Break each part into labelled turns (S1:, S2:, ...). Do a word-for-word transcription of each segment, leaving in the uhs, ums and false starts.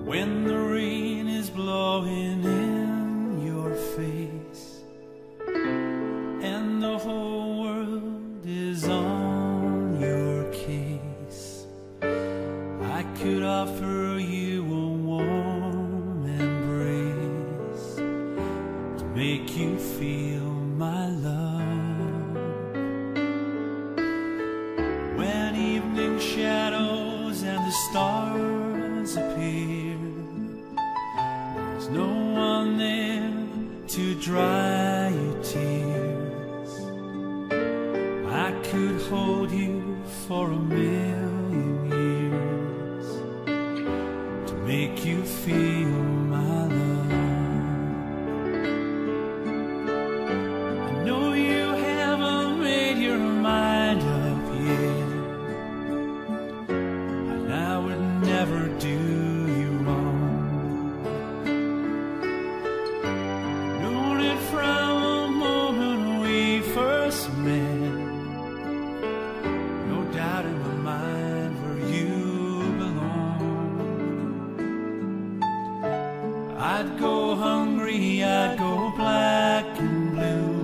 S1: when the rain is blowing in your face and the whole world is on your case. I could offer you a warm embrace to make you feel my love. When evening shadows and the stars appear, there's no one there to dry your tears. I could hold you for a million years to make you feel my love. I know you haven't made your mind up yet, and I would never do you wrong. Known it from the moment we first met, no doubt in my mind where you belong. I'd go hungry, I'd go black and blue,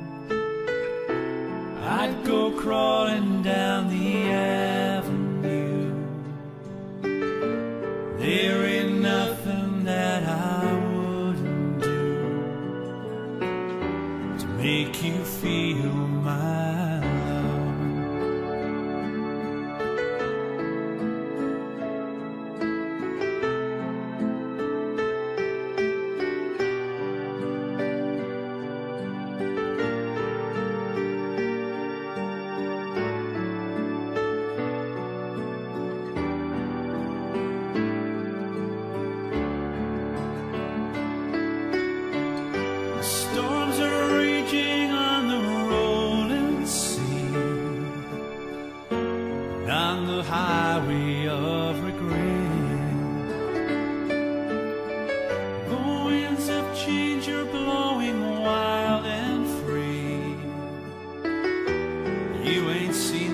S1: I'd go crawling down the avenue. There ain't nothing that I wouldn't do to make you feel my love. Storms are raging on the rolling sea, and on the highway of regret. The winds of change are blowing wild and free. You ain't seen